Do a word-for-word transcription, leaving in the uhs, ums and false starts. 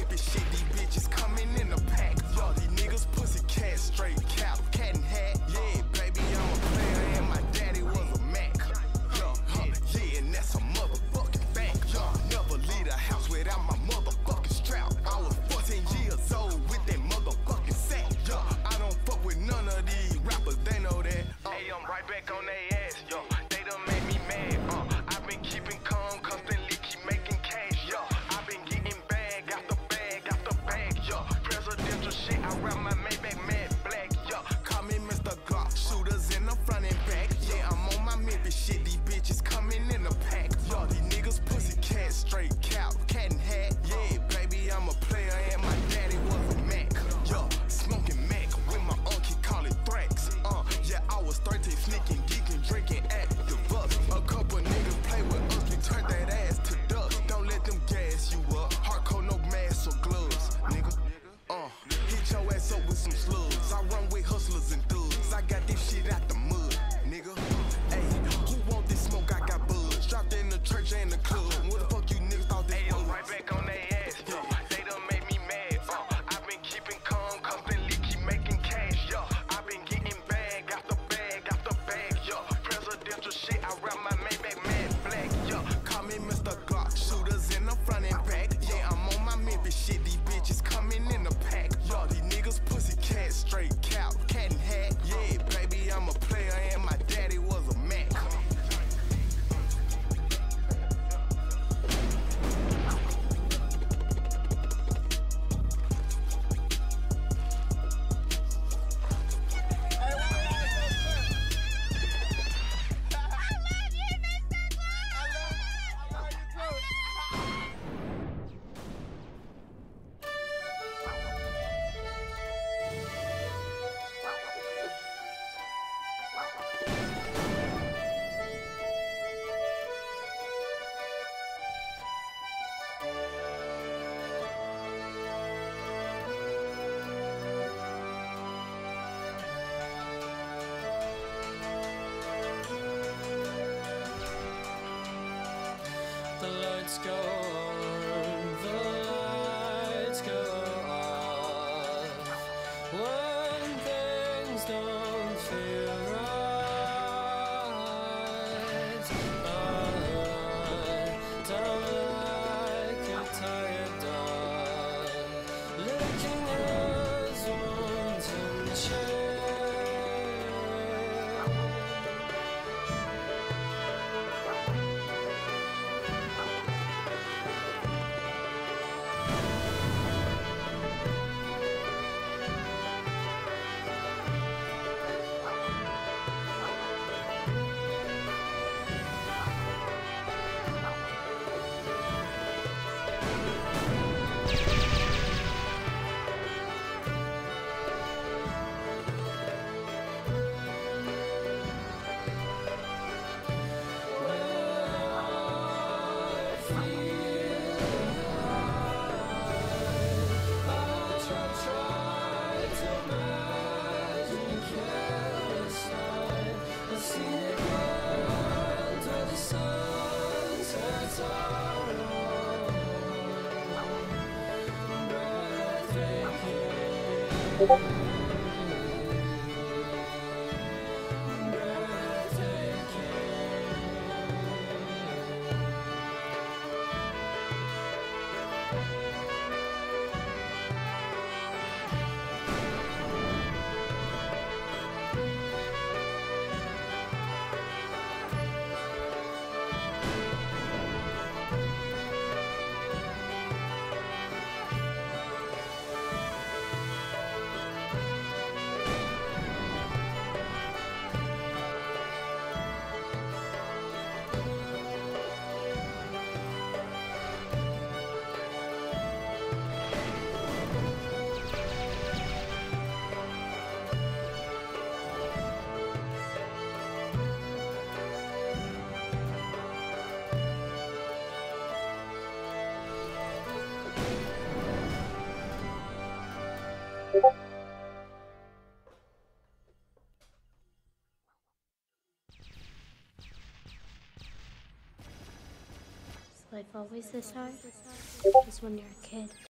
memphis shit, these bitches coming in a pack. Yo, these niggas pussy cat straight cap, cat and hat. Yeah, baby, I'm a player and my daddy was a Mac. Yo, huh, yeah, and that's a motherfucking fact. Yo, never leave the house without my motherfucking strap. I was fourteen years old with that motherfucking sack. Yo, I don't fuck with none of these rappers, they know that. Uh, hey, I'm right back on they ass, yo. They done made me mad. Uh, I've been keeping calm, constantly keep making cash, yo. I've been getting bag, got the bag, got the bag, yo. Presidential shit, I rap my Maybach matte black, yo. Call me Mister Glock, shooters in the front and back. Yeah, I'm on my Memphis shit, these bitches coming in a pack. Yo, these niggas pussy cat straight cap, cat and hat. Yeah, baby, I'm a player and my daddy was a Mac. Yo, smoking Mac with my uncle, call it Thrax. Uh, yeah, I was thirteen, sneaking, geeking, drinking at the bus. A couple niggas play with us, we turn that ass to dust. Don't let them gas you up. Hardcore, no mask or gloves, nigga. Uh, hit your ass up with some slugs. I run with hustlers and thugs. I got this shit out the mud, nigga. Hey, who want this smoke? I got buds. Dropped in the church and the club. What the fuck you niggas thought this was? Hey, I'm right back on they ass, yo. They done made me mad. Uh, I've been keeping calm, constantly keep making cash, yo. I've been getting bag, got the bag, got the bag, yo. Presidential shit, I rap my Maybach matte black, yo. Call me Mister Glock, shooters in the front and back. Yeah, I'm on my Memphis shit, these bitches coming in a pack. Yo, these niggas pussy cat straight cap, cat and hat. Yeah, baby, I'm a player and my daddy was a Mac. The lights go on, the lights go off. When things don't feel right, I don't like a tired dog, looking as wanting change. Life always this hard? Just when you're a kid.